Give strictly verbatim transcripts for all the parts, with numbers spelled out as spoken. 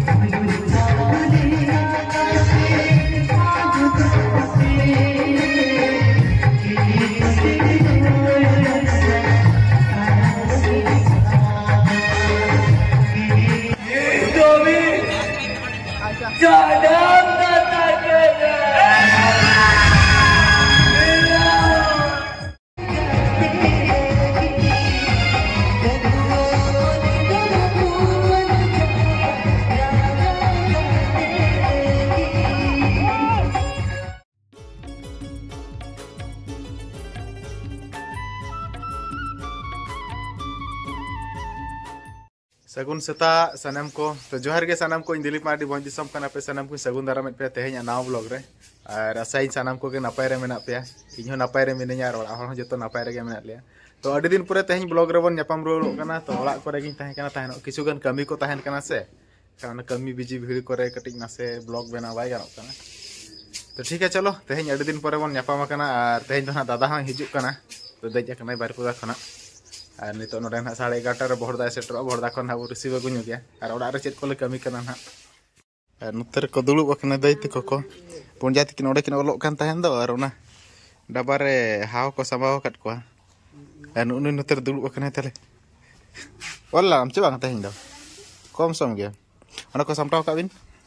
सगुन सेता सनम को तो जोहार के सनम को दिलीप मार्डी भोज दिसम कना पे सनम को सगुन दाराम पे तेहें नाव ब्लॉग रे और आसाई सनम को के नपाय रे मेना पे इन हो नपाय रे मिनिया और ओड़ा हो जतो नपाय रे मेना लिया तो अडी दिन पूरे तेहें ब्लॉग रे बन न्यापाम रुवाड़ो कना तो ओड़ा करे गिन ताहें कना ताहें किछुगान कमी को ताहें कना से कारण कमी बिजी भीड़ करे कटिक नासे ब्लॉग बना बाय गानो कना तो ठीक है चलो तेहें अडी दिन पूरे बन न्यापाम कना और तेहें तो दादा हां हिजुक कना तो देज कना बारपुरा खना और नितो नोडे ना साढ़े एगारटा भोरदा सेटर भोरदा खन हाबो रिसीव गुनु गया और ओड़ा रे चेत कोले कमी कना ना और नुतर को दुलुब अकना दैते को को पुंजा तिकिन ओडे किन ओलोक कान ताहेन दो और ओना डबा रे हाव को समाव कट को और नुनु नुतर दुलुब अकना तले ओला हम चबा ताहेन दो कम सम गया ओना को समटाव का बिन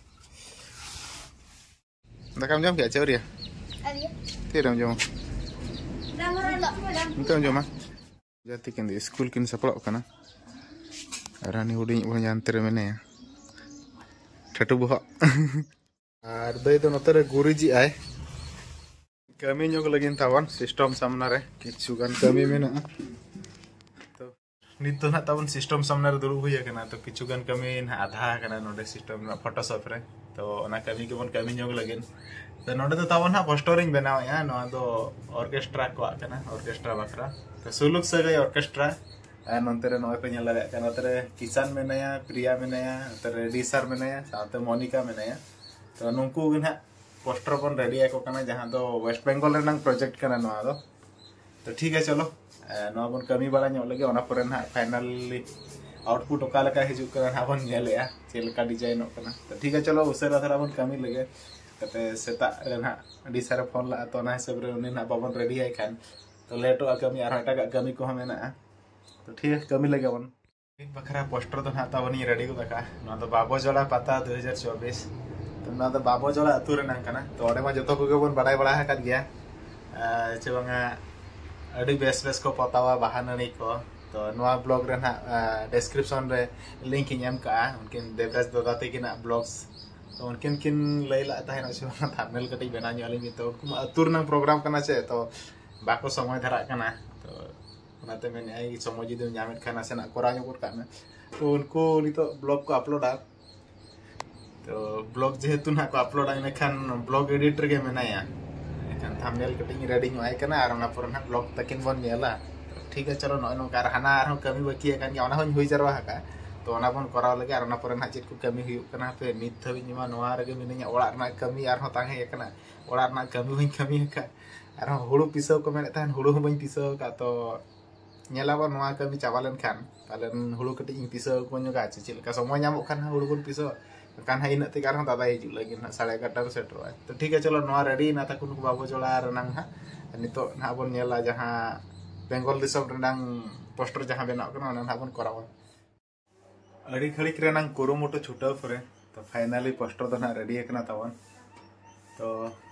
दाकाम जम गया चौरिया अरिया तिरम जम नितो जमा जाति किन स्कूल किन सपड़ा कना रानी हुडिंग बन जानते मेने ठटू बह और दई तो नतरे गुरुजी आए कमी जोग लगिन तावन सिस्टम सामना रे किछु गान कमी मेना तो नित तो ना तावन सिस्टम सामना रे दुरु हुई कना तो किछु गान कमी ना आधा कना नोडे सिस्टम ना फोटोशॉप रे तो ओना कमी के बन कमी जोग लगिन तो नोडे तो तावन ना पोस्टरिंग बनाव या नो दो ऑर्केस्ट्रा को कना ऑर्केस्ट्रा बकरा तो सुलुक सगै ऑर्केस्ट्रा और नंतरे नय पे नेला कना तरे किसान मेनाया प्रिया मेनाया तरे डीसर मेनाया साथे मोनिका मेनाया तो नुंकु गना पोस्टर बन रेडी आको कना जहां दो वेस्ट बेंगल रेनांग प्रोजेक्ट कना नवा दो तो ठीक है चलो नवा बन कमी बड़ा नो लगे ओना परे ना फाइनली आउटपुट ओका लका हिजु कना ना बन नेलेया चेलका डिजाइन कना तो ठीक है चलो उसरा थरा बन कमी लगे कते सेता रेना डीसर फोन ला तो ना हिसाब रे उनी ना बाबन रेडी आइ खान तो लेटो कमी और एटा कमी को मेना तो ठीक है कमी लगे बन एक बखरा पोस्टर तो ना तावनी रेडी को दका ना तो बाबो जोड़ा पता दो हज़ार चौबीस तो ना तो बाबो जोड़ा अतु रेना कना तो ओडे मा जतो को बन बडाय बडा हकत गया चे बंगा अडी बेस बेस को पतावा बहाननी को तो नवा ब्लॉग रे ना डिस्क्रिप्शन रे लिंक एम का उनकिन देवराज ददाते किना ब्लॉग्स तो उनकिन किन लैला ताहेन से थंबनेल कटि बना ᱧᱮᱞᱤᱧ तो अतु रेना प्रोग्राम कना से तो बाको समय धरा कना तो ओनाते मेन आई समय जुदी ᱧᱟᱢᱮᱫ खाना से ना कोरा ᱧᱚᱜ का में तो उनको नितो ब्लॉग को अपलोड आ तो ब्लॉग जेहेतु ना को अपलोड आ खान ब्लॉग एडिटर के मेनाया खान थंबनेल कटिंग रेडी ᱧᱚᱜ आय कना और ओना पर ना ब्लॉग तकिन बन नेला ठीक है चलो नय नोका हाना आरो कमी बाकी है कान ओना होन हुई जरवा हका तो ओना बन कराव लगे और ओना पर ना चेत को कमी हुई कना पे नित धबि निमा नोआ रगे मिनिया ओड़ा ना कमी और ताहे कना ओड़ा ना कमी हुई कमी हका और हुड़ू पिसो को मेने ताहन हुड़ू बन पिसो का तो नेलाबो नोआ कमी चावालन खान पालन हुड़ू कटि इन पिसो को ᱧᱚᱜᱟ चिलका समय ᱧᱟᱢᱚᱜ खान हुड़ू बन पिसो कान हा इना ते कार दादा हिजु लगी ना साढ़े एगारटा को सेटर तो ठीक है चलो नोआ रेडी ना ताकुन को बाबो जोड़ा रनांग हा नितो ना बन नेला जहां बेंगल दिसम रनांग पोस्टर जहां बनाव कना ना ना बन करावा अड़ी खड़िक रनांग कुरुमुटु छुटाव परे तो फाइनली पोस्टर तो ना रेडी एकना तावन तो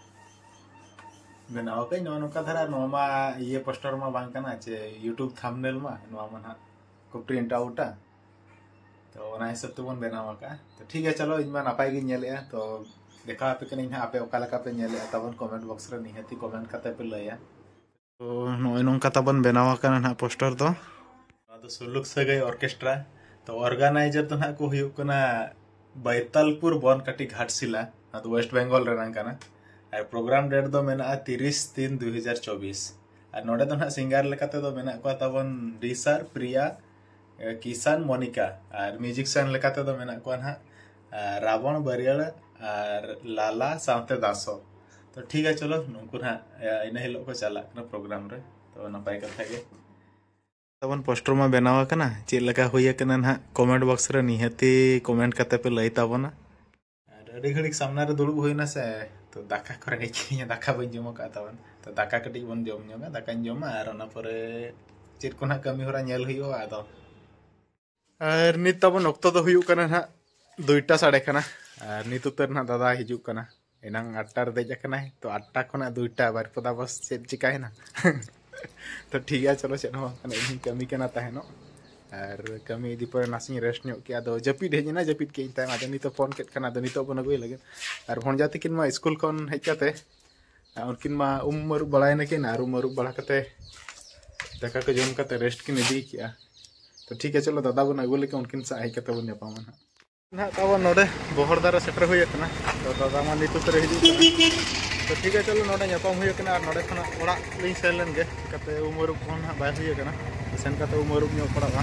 बनाव कई नो नोका धरा नोमा ये पोस्टर मा बांग कना चे यूट्यूब थंबनेल मा नोमा मना को प्रिंट आउटा तो ओना हिसाब तो बन बनाव का तो ठीक है चलो इनमा नापाय गी नेलेया तो देखा पे कनी ना आपे ओका लका पे नेलेया तबन कमेंट बॉक्स रे निहति कमेंट कते पे लया तो नोय नोका तबन बनाव कना ना पोस्टर तो तो सुलुक सगै ऑर्केस्ट्रा तो ऑर्गेनाइजर तो ना को हुयु कना बैतलपुर बनकाटी घाटशिला तो वेस्ट बेंगल रे कना और प्रोग्राम डेट दो मेना तीस तीन दो हज़ार चौबीस और नोडे तो ना सिंगर लेकाते दो मेना को तबन डीसर प्रिया किसान मोनिका और म्यूजिशियन लेकाते दो मेना को ना रावण बरियाल और लाला सावते दासो तो ठीक है चलो नुकु ना इन हिलो को चला प्रोग्राम रे तो नपाय कथा गे तबन पोस्टर मा बनावा कना चे लगा हुई कना ना कमेंट बॉक्स रे निहती कमेंट करते पे लई ताबना अड़ी घड़ी सामने रे दुड़ुब हुईना से तो दाका करे नहीं दाका बन जमा का ताबन तो दाका कटी बन जम जमा दाका जमा और ना परे चेत को ना कमी होरा नेल हुयो आदो और नित तबन ऑक्टो दो हुयो कना ना दुईटा साढ़े कना और नित उतर ना दादा हिजु कना एनांग आठटा रे देज कना तो आठटा खना दुईटा बार पदा बस चेत चिकाय ना तो ठीक है चलो चलो इन कमी के ना तहनो और कमी दी पर नासिंग रेस्ट ᱧᱚᱜ के आदो जपिद हेजना जपिद के इनता आदो नितो फोन केट कना दो नितो बन अगुय लगे और भणजा तकिन मा स्कूल खन हेज कते उनकिन मा उम मरु बड़ाय नकिन और मरु बड़ा कते दाका को जम कते रेस्ट किन इदी किया तो ठीक है चलो दादा बन अगुय लगे उनकिन सा हेज कते बन जापामा ना ना ताबो नोडे बोहरदारा सेटर हुय कना तो दादा मा नितो तरे हिजु तो ठीक है चलो नोडे जापाम हुय कना और नोडे खना ओड़ा लिंग सेन लेन गे कते उमरुप फोन बाय हुय कना सेन कते उमरुप ᱧᱚᱜ पड़ागा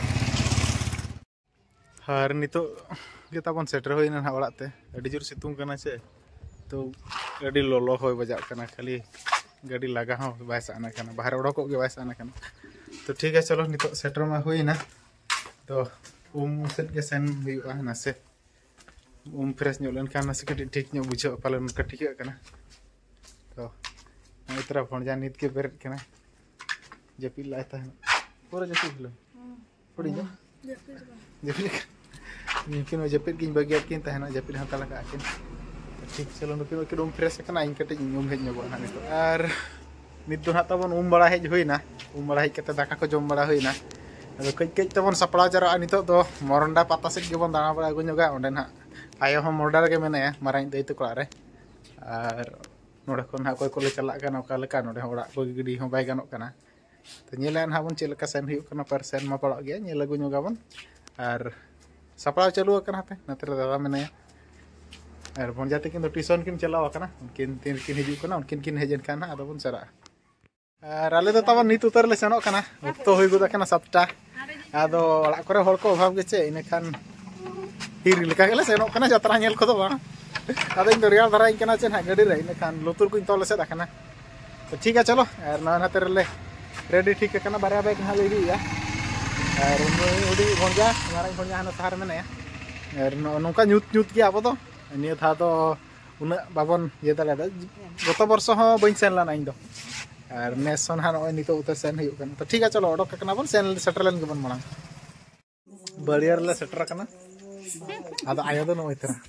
और नितो गे ताबन सेटर हुई ना ओड़ाते अड़ी जोर सितुंग कना छे तो अड़ी लोलो होय बजा कना खाली गाड़ी लगा हो बाय साना कना बाहर ओडको गे बाय साना कना तो ठीक है चलो नितो सेटर मा हुई ना तो उम सेट के सेन हुआ ना से उम फ्रेश ᱧᱚᱜ len kan से कटी ठीक ᱧᱚᱜ बुझो पालन कटिक कना तो इतरा भणजा नित के बेरत कना जपिल लाता है पूरा जपिल लो पड़ी जा जपिल निकिन जपिल किन बागियात किन तहना जपिल हाता लगा किन ठीक चलो नुकिन के उम फ्रेश कना इन कटे उम हेज ᱧᱚᱜ ना नितो आर नित दो ताबन उम बड़ा हेज होइना उम बड़ा हेज कते दाका को जम बड़ा होइना अदो कई कई तबन सपड़ा जरा नितो दो मोरंडा पाता से गेबन दाना बड़ा गु ᱧᱚᱜᱟ ओंडे ना आयो हम मोरडा गे मेनाया माराई दै तो कड़ा रे आर नोडे कोन हा कोय कोले चला कना ओका लेका नोडे ओड़ा को गिडी हो बाय गानोक कना तो नेलान हाबन चे लेका सेन हुयो कना पर सेन मा पड़ा गया नेला गु ᱧᱚᱜाबन आर सपड़ा चालू कना ते नतरे दादा मेनाया आर भणजा तकिन तो ट्यूशन किन चलाव कना उनकिन तीन किन हिजु कना उनकिन किन हेजन कना आदो बन चला आर आले तो तबन नित उतर ले सेनोक कना तो होय गुदा कना सातटा आदो ओड़ा करे हर को अभाव गे चे इने खान हिरी लेका गेले सेनोक कना जत्रा नेल को दो बा आदो इन दरिया धराई कना चे ना गाड़ी रे इने खान लुतुर को तोल से दकना तो ठीक है चलो और ना नतरे ले रेडी ठीक कना बारे बैग ना लेगी या और उडी भणजा माराई भणजा हना सहार मेनाया और नोका न्यूत न्यूत के आबो तो निया था तो उना बाबन ये तले गत वर्ष हो बइन सेन लाना इन दो और नेसन हान ओय नितो उतर सेन हुयो कना तो ठीक है चलो ओडक कना बन सेन सेटर लेन गबन मांग बड़ियार ले सेटर कना आदो आयो दो नोय तरा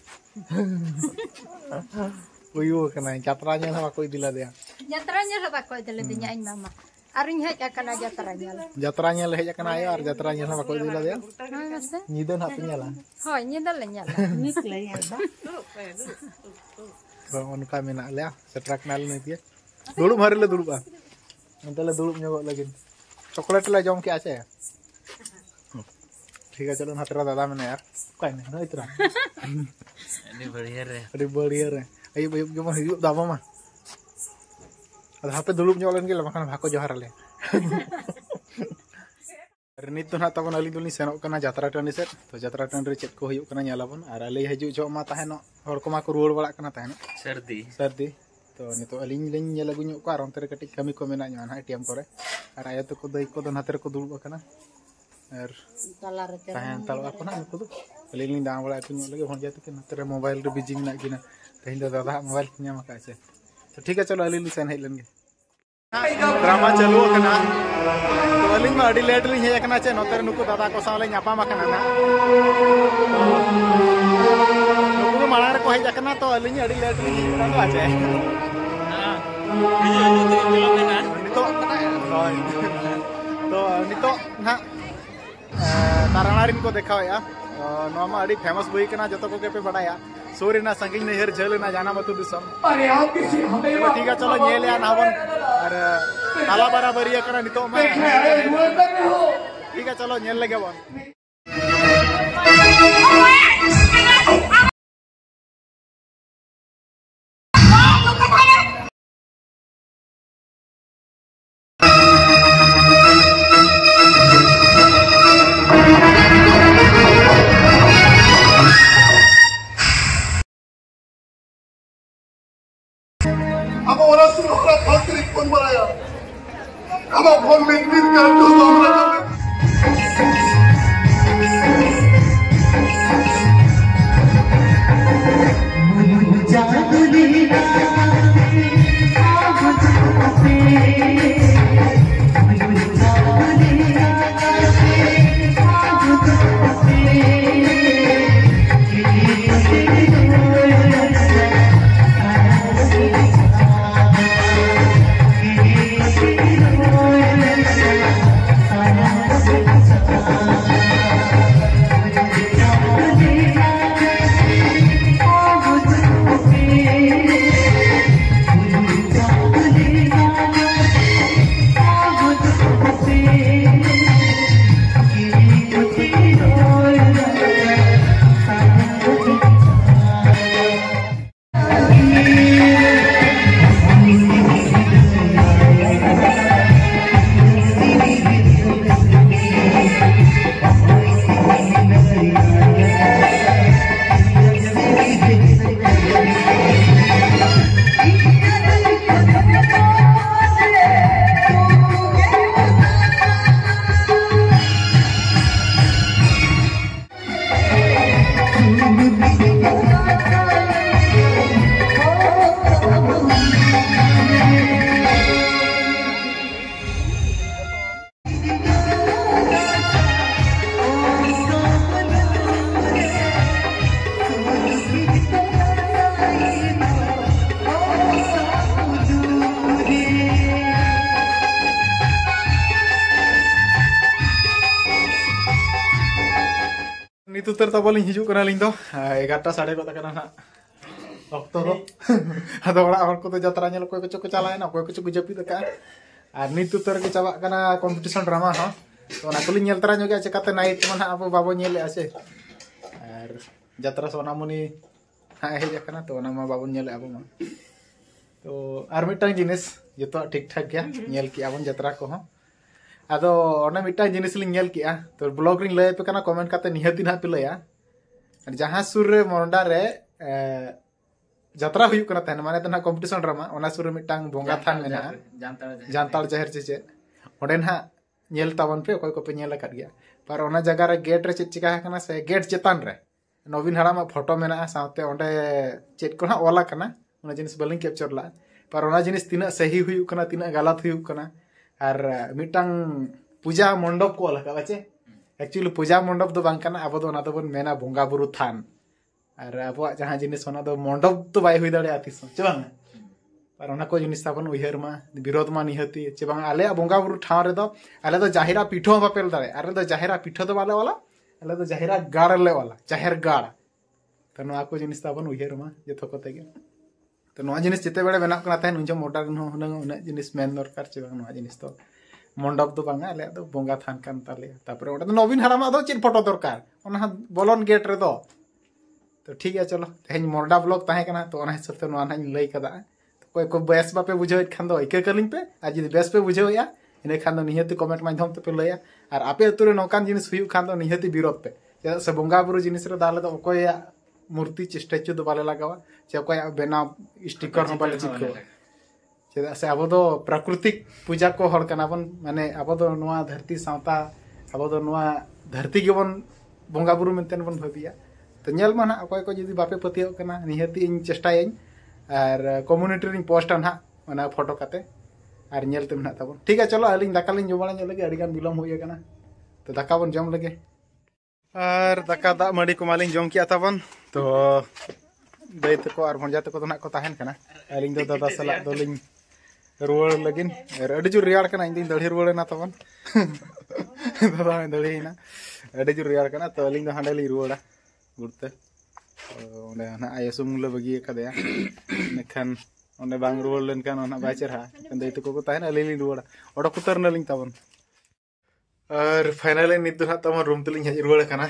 उयो कना यात्रा नेल हवा कोई दिला दे यात्रा नेल हवा कोई दिला दे इन मामा आरिन हेज कना यात्रा नेल यात्रा नेल हेज कना आयो और यात्रा नेल हवा कोई दिला दे निदन हाथ नेला होय निदन ले नेला निक ले यादा तो उनका मेना ले सेटर कना ले नितिया दुड़ुब मारे ले दुड़ुबा अंतले दुड़ुब ᱧᱚᱜ लगिन चॉकलेट ले जम के आछे ठीक है चलो हातरा दादा मेना यार काय ने नय तरा अरे बढ़िया रे अरे बढ़िया रे आई बय के मन हियो दाबा मा अद हापे दुड़ुब ᱧᱚᱜ len गेल बखान भाको जोहार ले अरे नित तो ना तबन अली दुनी सेनोक कना यात्रा टंडी से तो यात्रा टंडी रे चेत को हुयो कना नेलाबन और अली हजु जो मा ताहेनो हर को मा को रुवाड़ बड़ा कना ताहेनो सर्दी सर्दी तो नितो अलिंग लिंग नेल अगु ᱧᱚᱜ को आर अंतरे कटी कमी को मेना ᱧᱚᱜ ना एटीएम करे और आयो तो को दई को दन हाते रे को दुड़ुब कना और ताला रे ताहेन ताला को ना नुको दो अलिंग लिंग दाम बड़ा को ᱧᱚᱜ लगे भणजा तके हाते रे मोबाइल रे बिजी मेना किना तहिन दो दादा मोबाइल ᱧᱟᱢ का छे तो ठीक है चलो अलिंग सेन हेज लेन गे ड्रामा चालू कना तो अलिंग मा अडी लेट लिंग हे कना छे नोते नुको दादा को साले ᱧᱟᱯᱟᱢ कना ना नुको माड़ा रे को हेज कना तो अलिंग अडी लेट लिंग कना तो आछे नितो तो नितो ना तारानारिन को देखाया नोमा अडी फेमस बई कना जतो को के पे बडाया सूर्यना संगिन नहर झलना जाना मतु दिसम अरे आप किसी हमें ठीक है चलो नेल या नावन और ताला बराबरी कना नितो मा ठीक है चलो नेल लगे बन अब orang suruh orang putri pun beraya. Kamu pun mungkin kan tu orang उतर तबलिंग हिजू कना लिंग दो एगारटा साढ़े को तकना ना ऑक्टो दो अदो ओड़ा हर को तो जतरा नेल कोई को चलाय ना कोई को जपी तका और नित उतर के चाबा कना कंपटीशन ड्रामा हा तो ना कुलिंग नेल तरा जोगे चकाते नाइट मन अब बाबो नेल आसे और जतरा सोनामुनी हाँ हे जकना तो ना मा बाबो नेल अब मा तो और मिटांग जिनिस जतो ठीक ठाक गया नेल की आबन जतरा को हा अदो ओने मिटांग जिनिस लिंग नेल किया तो ब्लॉग रिंग लय पे कना कमेंट काते निहति ना पे लया जहां सुर रे मोंडा रे जतरा हुयु कना तहन माने तना कंपटीशन ड्रामा ओना सुर रे मिटांग बोंगा थान मेना जानताल जहर चे ओडे ना नेल तावन पे कोई को पे नेल कर गया पर ओना जगह रे गेट रे चिका कना से गेट चेतान रे नवीन हरामा फोटो मेना साथे ओंडे चेट को ना ओला कना ओना जिनिस बलिंग कैप्चर ला पर ओना जिनिस तिना सही हुयु कना तिना गलत हुयु कना और मिटांग पूजा मंडप को लगा बचे एक्चुअली पूजा मंडप दो बांग कना अब दो ना तो बन मेना बोंगा बुरु थान और अब जहां जिनिस सोना दो मंडप तो बाय हुई दाड़े आतिस चे बांग पर ओना को जिनिस ताबन उयहर मा विरोध मा निहति चे बांग आले बोंगा बुरु ठाव रे दो आले दो जाहिरा पीठो बापेल दाड़े आरे दो जाहिरा पीठो दो वाले वाला आले दो जाहिरा गाड़ ले वाला जाहिर गाड़ तो नोआ को जिनिस ताबन उयहर मा जथो कते गे तो नोआ जिनिस जिते बेड़े बेना कना तहन उनजो मॉडर्न हो उना जिनिस मेन दरकार चे बांग नोआ जिनिस तो मंडप दो बांगा आले दो बोंगा थान कान ताले तापर ओडा तो नवीन हरामा दो चिन फोटो दरकार ओना बोलन गेट रे दो तो ठीक है चलो तेहन मोरडा ब्लॉग ताहे कना तो ओना हिसाब ते नोआ नाइन लई कदा तो कोई को बेस बापे बुझाव खान दो इके कलिंग पे आ जदि बेस पे बुझावया इने खान दो निहति कमेंट माध्यम ते पे लया और आपे अतुरे नोकान जिनिस हुयु खान दो निहति विरोध पे चेदा से बोंगा बुरु जिनिस रे दाले दो कोया मूर्ति स्टैचू दो बाले लगावा चे कोया बेना स्टिकर हो बाले चिपको चेदा से अब दो प्राकृतिक पूजा को हर कना बन माने अब दो नोआ धरती सावता अब दो नोआ धरती के बन बोंगा बुरु मेंतेन बन भाबिया तो नेल मा ना कोय को जदि बापे पतियो कना निहति इन चेष्टायኝ और कम्युनिटी रिंग पोस्ट ना ओना फोटो काते और नेल ते मेना ताबन ठीक है चलो अलिंग दाका लिंग जमाला नेल लगे अडिगान बिलम होय कना तो दाका बन जम लगे और दाका दा मडी को मालिंग जम किया ताबन तो दई तको और भंजा तको तो ना को ताहेन कना अलिंग दो दादा सला दो लिंग रुवाड़ लगिन और अडी जो रियाड़ कना इंदिन दड़ी रुवाड़ ना ताबन दादा में दड़ी ना अडी जो रियाड़ कना तो अलिंग दो हांडे ली रुवाड़ा गुड़ते ओंडे ना आय सुमुल बगी कदया नेखान ओंडे बांग रुवाड़ लेन कान ओना बाय चरहा दई तको को ताहेन अलिंग ली रुवाड़ा ओडा कुतर नलिंग ताबन और फाइनली नित दो ताबन रूम तलिंग हज रुवाड़ कना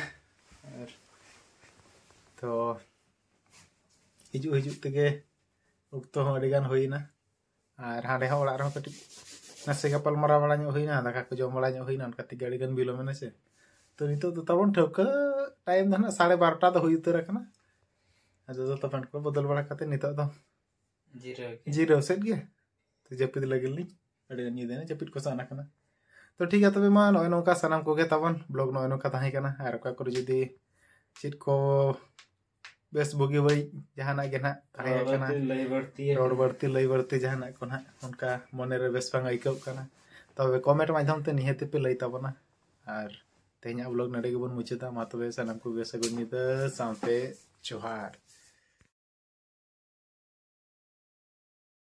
तो हिजू हिजू तेगे उक्तो हो अडिगान होइना और हांडे हो ओड़ा रहो कटि नसे गपल मरा बड़ा ᱧᱚᱜ होइना दाका को जम बड़ा ᱧᱚᱜ होइना उनका तिगे अडिगान बिलोमेना से तो नितो तो तबन ठोका टाइम दना साढ़े बारटा तो हुई उतर कना अदो तो तपन को बदल बड़ा कते नितो तो जीरो जीरो सेट गे तो जपिद लगेली अडिगान निदेना जपिद को साना कना तो ठीक है तबे मा नय नोका सनाम कोगे तबन ब्लॉग नय नोका ताहे कना और का कर जदी चित को बेस बुगी बड़ी जहाना गे ना ताहे कना लई बढ़ती रोड बढ़ती लई बढ़ती जहाना को ना उनका मने रे बेस बांग आइकौ कना तबे कमेंट माध्यम ते निहति पे लई ताबना और तेहना ब्लॉग नडे गेबन मुचादा मा तबे सनाम को बेस गुनिदा साथे जोहार।